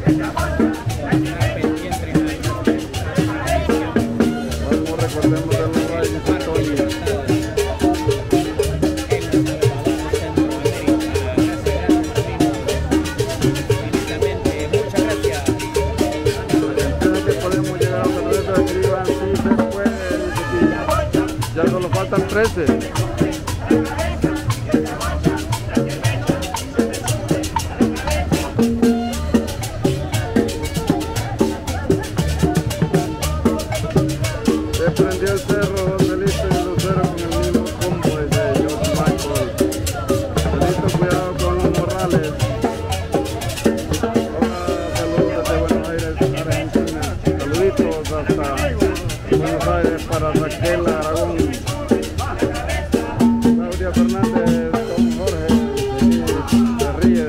Recordemos de los rayos católicos. Podemos llegar a los que escriban si se puede, ya solo faltan 13. Prendió el cerro Delito y Lucero con el mismo combo de George Michael. Delito, cuidado con los morrales. Hola, saludos desde Buenos Aires, Argentina. Saluditos hasta Buenos Aires para Raquel Aragón, Claudia Fernández, Don Jorge, se ríe.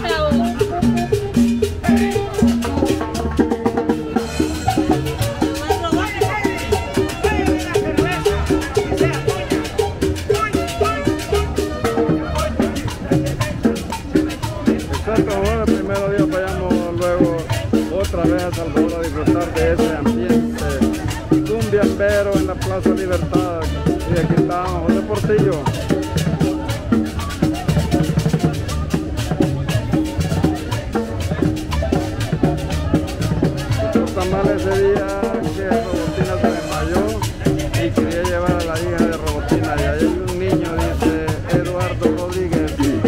Ahora primero día vayamos luego otra vez a Salvador a disfrutar de ese ambiente cumbiambero en la Plaza Libertad. Y aquí está José Portillo. Está mal ese día que Robotina se desmayó y quería llevar a la hija de Robotina, y ahí hay un niño, dice Eduardo Rodríguez.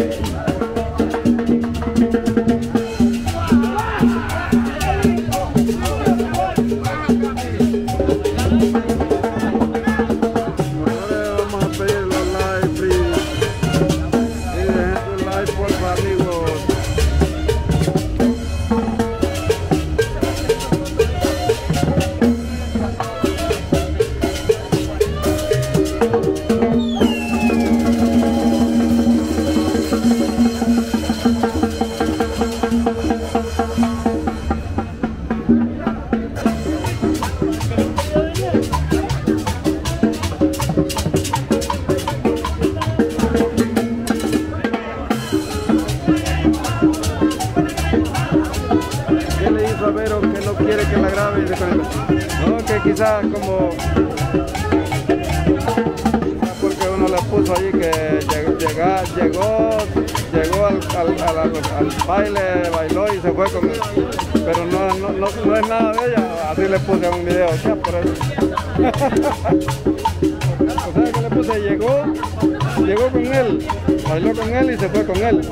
Vero que no quiere que la grabe y no, que quizás como porque uno le puso allí que llegó al baile, bailó y se fue con él, pero no es nada de ella, así le puse un video, ya por eso. O sea que le puse, llegó con él, bailó con él y se fue con él.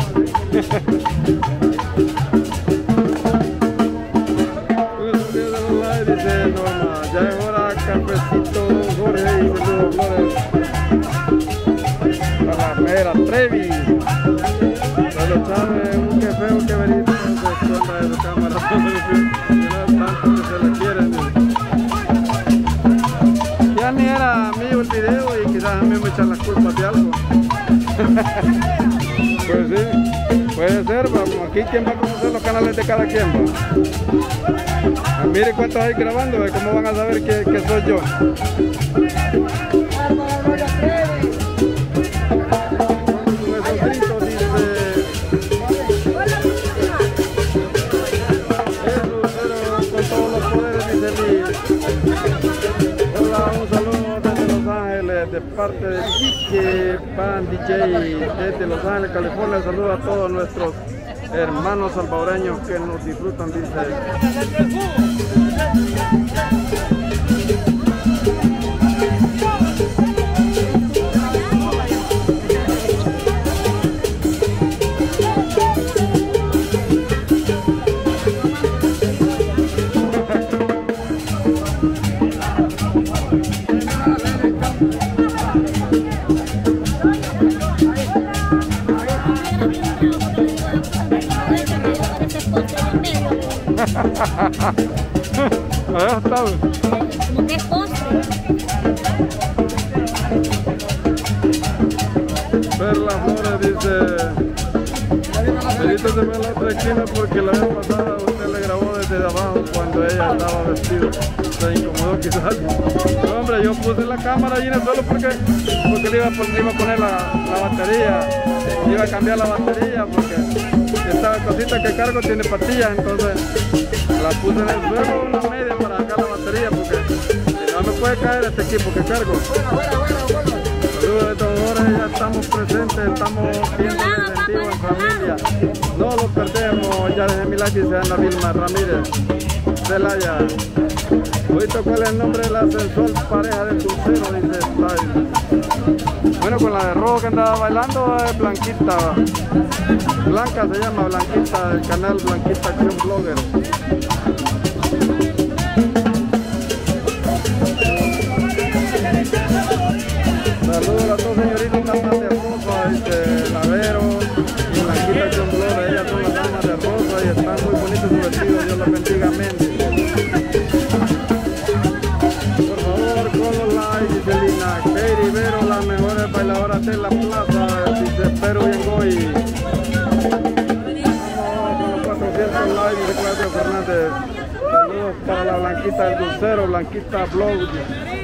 Dice Norma, ya es hora, cafecito, don Jorge, y saludos, flores. A la mera Trevi. Pero sabe, qué feo que venir con su escuela de su cámara. Tanto que se le quieren. Ya ni era mío el video y quizás a mí me echan las culpas de algo. Pues sí, puede ser, pero aquí quién va a conocer los canales de cada quien, ¿va? Mire cuántos hay grabando, ¿cómo van a saber que soy yo? Con todos los poderes, dice Liz. Hola, un saludo desde Los Ángeles, de parte de Quique Pan DJ, desde Los Ángeles, California. Saludo a todos nuestros hermanos salvadoreños que nos disfrutan, dice. Allá está. Como que es postre. Perla Flores dice: Perito se ve en la otra esquina porque la vez pasada usted le grabó desde parte de abajo cuando ella estaba vestida. Se incomodó quizás. No, hombre, yo puse la cámara allí en el suelo porque le iba a poner la batería. Iba a cambiar la batería porque esta cosita que cargo tiene patillas, entonces la puse en el suelo una media para sacar la batería porque no me puede caer este equipo que cargo. Saludos de todos, ahora ya estamos presentes, estamos viendo el incentivo en familia. No lo perdemos, ya desde mi like dice Ana Vilma Ramírez, Celaya. Hoy tocó el nombre de la sensual pareja del dulcero, dice Style. Bueno, con la de rojo que andaba bailando es Blanquita. Blanca se llama, Blanquita, del canal Blanquita Acción Blogger. Saludos a las dos señoritas damas de rosa, dice Lavero y Blanquita Acción Blogger. Ellas son las damas de rosa y están muy bonitos sus vestidos, Dios las bendiga, amén. Por favor, con los likes, dice Lina. Katie Vero, las mejores bailadoras de la plaza, dice Perú y Engoy. Vamos con los 400 likes, dice Claudio Fernández. Saludos para la Blanquita del Dulcero, Blanquita Blog.